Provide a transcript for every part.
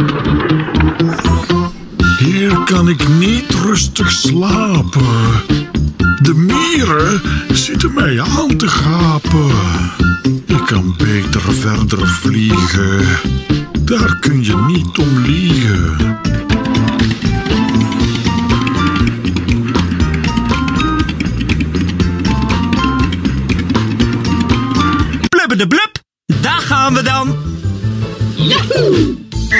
Hier kan ik niet rustig slapen. De mieren zitten mij aan te gapen. Ik kan beter verder vliegen. Daar kun je niet om liegen. Blubbede blub, daar gaan we dan. Yahoo!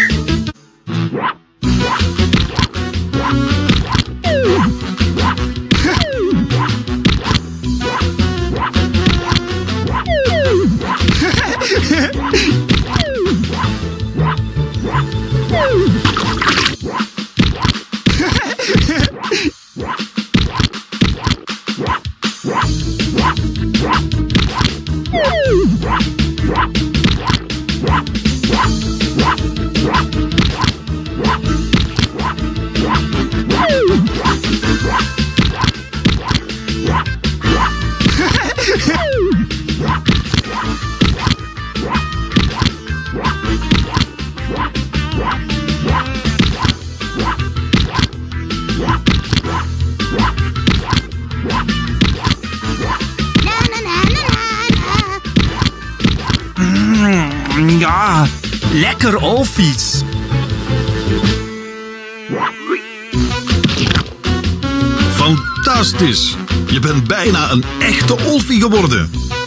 Ja, lekker olfies. Fantastisch! Je bent bijna een echte olfie geworden.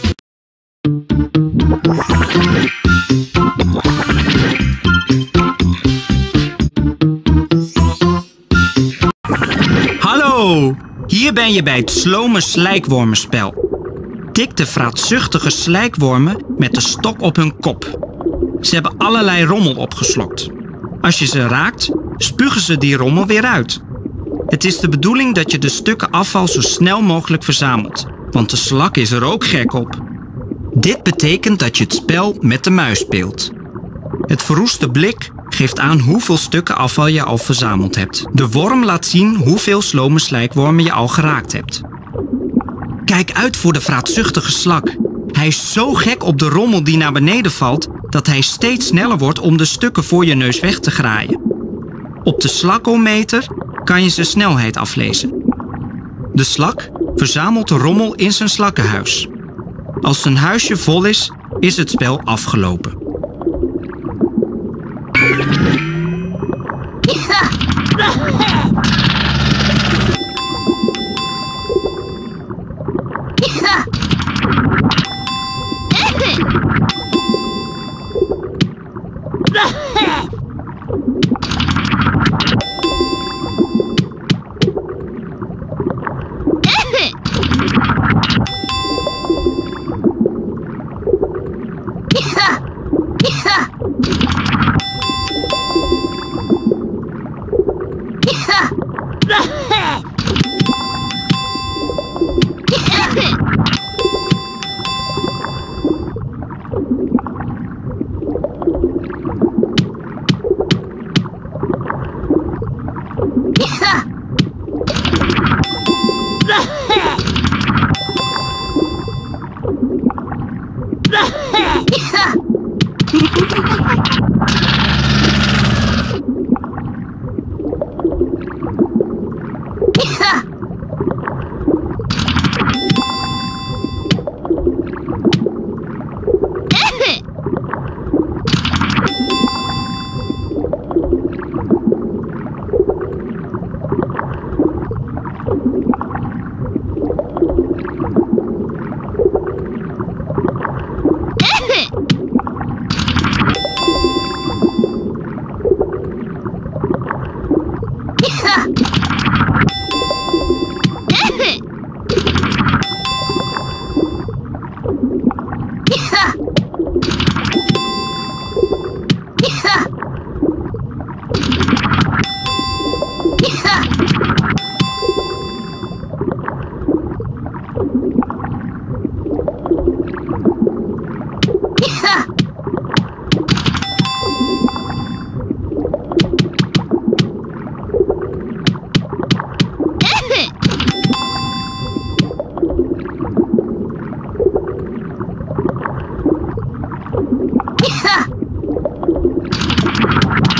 Hallo, hier ben je bij het slome slijkwormenspel. Tik de vraatzuchtige slijkwormen met de stok op hun kop. Ze hebben allerlei rommel opgeslokt. Als je ze raakt, spugen ze die rommel weer uit. Het is de bedoeling dat je de stukken afval zo snel mogelijk verzamelt, want de slak is er ook gek op. Dit betekent dat je het spel met de muis speelt. Het verroeste blik geeft aan hoeveel stukken afval je al verzameld hebt. De worm laat zien hoeveel slome slijkwormen je al geraakt hebt. Kijk uit voor de vraatzuchtige slak. Hij is zo gek op de rommel die naar beneden valt, dat hij steeds sneller wordt om de stukken voor je neus weg te graaien. Op de slakometer kan je zijn snelheid aflezen. De slak verzamelt de rommel in zijn slakkenhuis. Als zijn huisje vol is het spel afgelopen.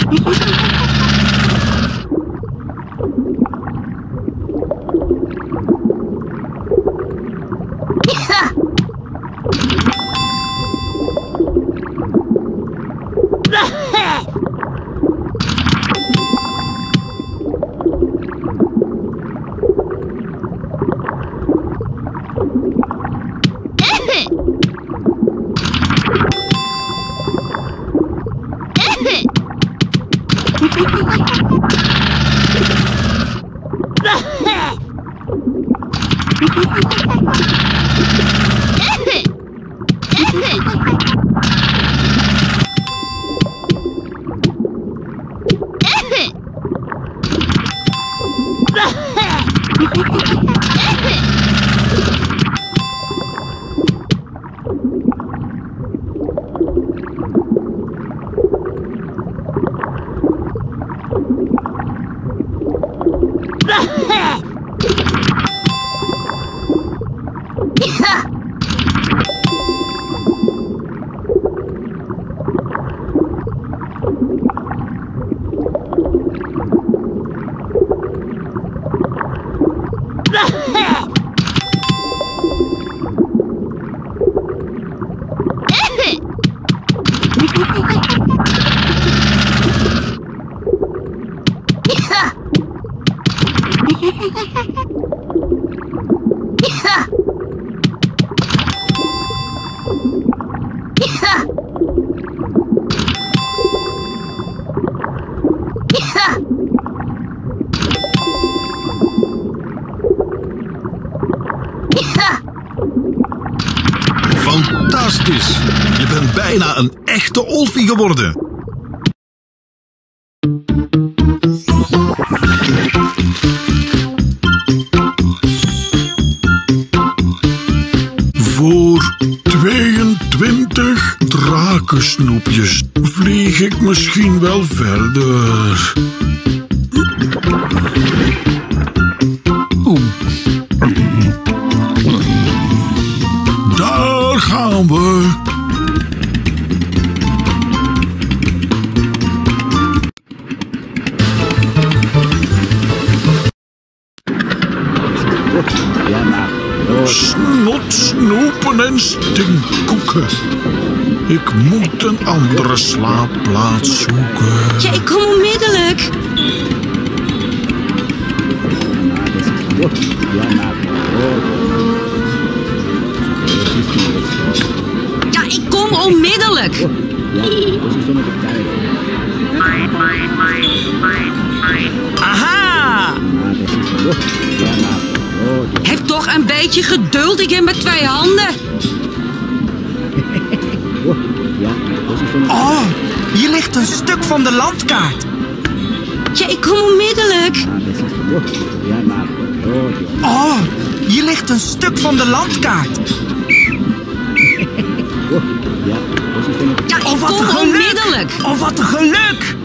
Fantastisch! Je bent bijna een echte Olfie geworden. Voor 22 drakensnoepjes vlieg ik misschien wel verder. Daar gaan we. Snot, snoepen en stinkkoeken. Ik moet een andere slaapplaats zoeken. Ja, ik kom onmiddellijk. Ja, ik kom onmiddellijk. Aha! Heb toch een beetje geduld, ik heb met 2 handen. Oh, hier ligt een stuk van de landkaart. Ja, ik kom onmiddellijk. Oh, hier ligt een stuk van de landkaart. Ja, ik Oh, wat kom een geluk! onmiddellijk. Oh, wat een geluk!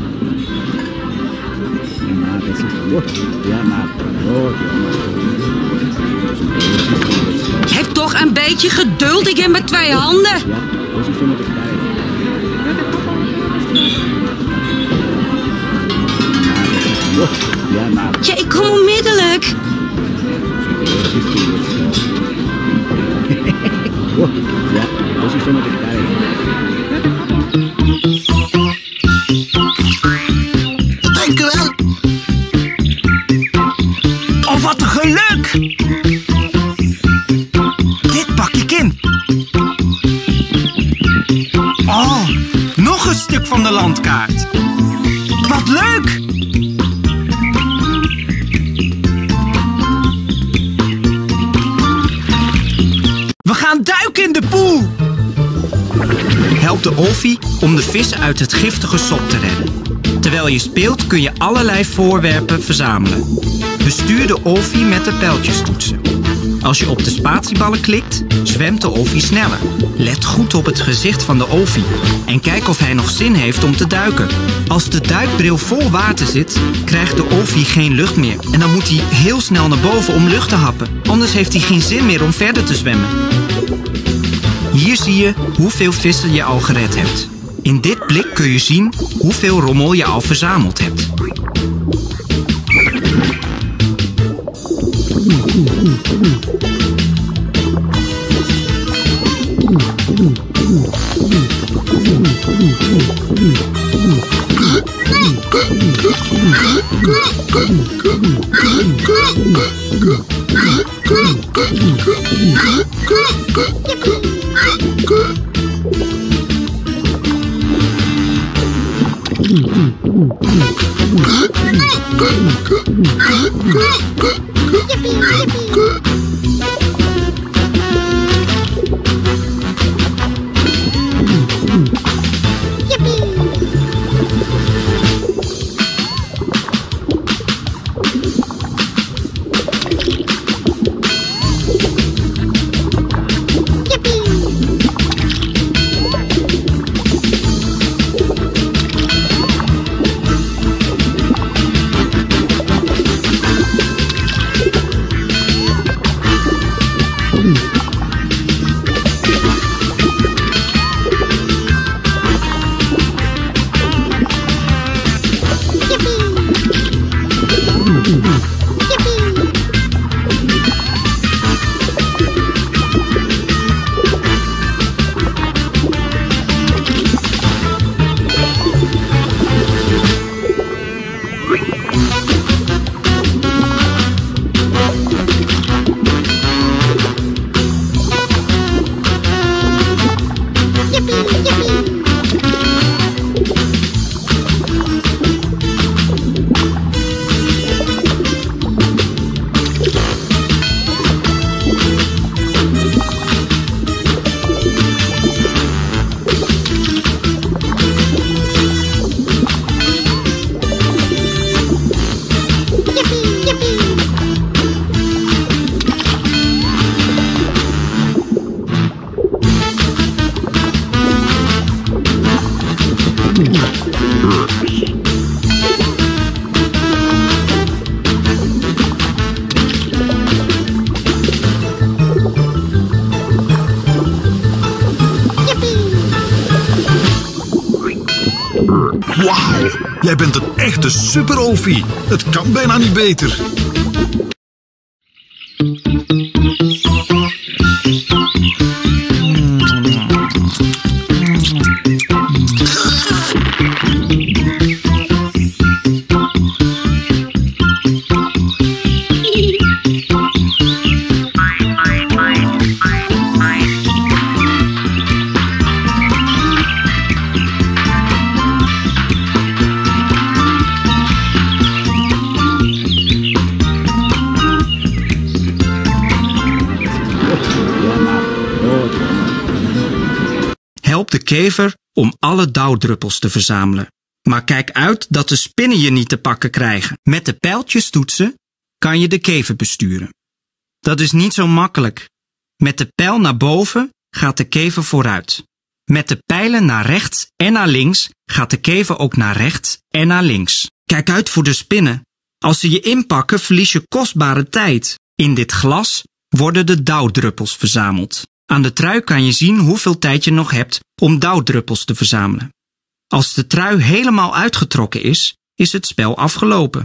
Heb toch een beetje geduld, ik heb met 2 handen. Ja, ik kom onmiddellijk. Dank u wel. Oh, wat een geluk! Dit pak ik in. Oh, nog een stuk van de landkaart. Wat leuk! We gaan duiken in de poel. Help de Olfie om de vissen uit het giftige sop te redden. Terwijl je speelt kun je allerlei voorwerpen verzamelen. Bestuur de Olfie met de pijltjestoetsen. Als je op de spatieballen klikt, zwemt de Olfie sneller. Let goed op het gezicht van de Olfie en kijk of hij nog zin heeft om te duiken. Als de duikbril vol water zit, krijgt de Olfie geen lucht meer. En dan moet hij heel snel naar boven om lucht te happen. Anders heeft hij geen zin meer om verder te zwemmen. Hier zie je hoeveel vissen je al gered hebt. In dit blik kun je zien hoeveel rommel je al verzameld hebt. Wauw, jij bent een echte super-Olfie. Het kan bijna niet beter. Help de kever om alle dauwdruppels te verzamelen. Maar kijk uit dat de spinnen je niet te pakken krijgen. Met de pijltjes toetsen kan je de kever besturen. Dat is niet zo makkelijk. Met de pijl naar boven gaat de kever vooruit. Met de pijlen naar rechts en naar links gaat de kever ook naar rechts en naar links. Kijk uit voor de spinnen. Als ze je inpakken, verlies je kostbare tijd. In dit glas worden de dauwdruppels verzameld. Aan de trui kan je zien hoeveel tijd je nog hebt om dauwdruppels te verzamelen. Als de trui helemaal uitgetrokken is, is het spel afgelopen.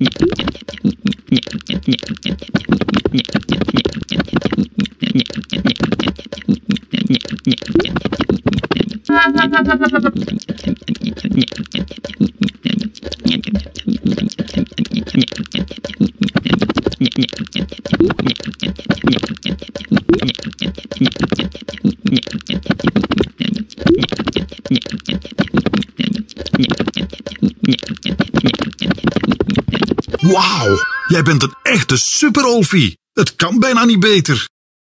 Wauw, jij bent een echte super-Olfie. Het kan bijna niet beter.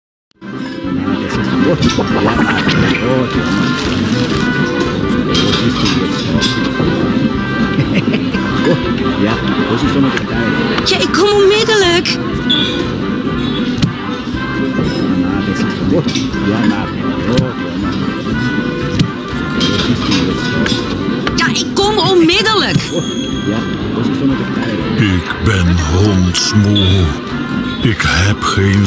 Ja, ik kom onmiddellijk. Ja, ik kom onmiddellijk. Ik ben hondsmoe. Ik heb geen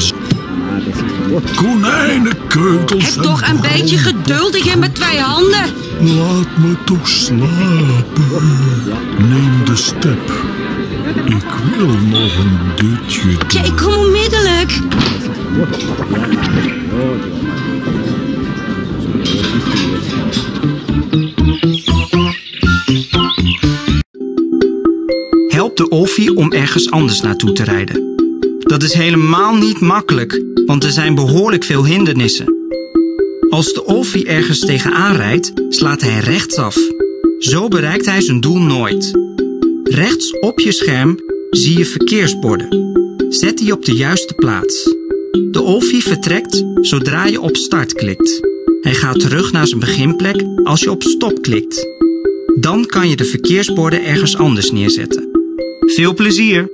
konijnenkeutels. Heb toch een beetje geduld, ik heb met 2 handen. Laat me toch slapen. Neem de step. Ik wil nog een dutje doen. Ja, ik kom onmiddellijk. Help de Olfie om ergens anders naartoe te rijden. Dat is helemaal niet makkelijk, want er zijn behoorlijk veel hindernissen. Als de Olfie ergens tegenaan rijdt, slaat hij rechtsaf. Zo bereikt hij zijn doel nooit. Rechts op je scherm zie je verkeersborden. Zet die op de juiste plaats. De Olfie vertrekt zodra je op start klikt. Hij gaat terug naar zijn beginplek als je op stop klikt. Dan kan je de verkeersborden ergens anders neerzetten. Veel plezier!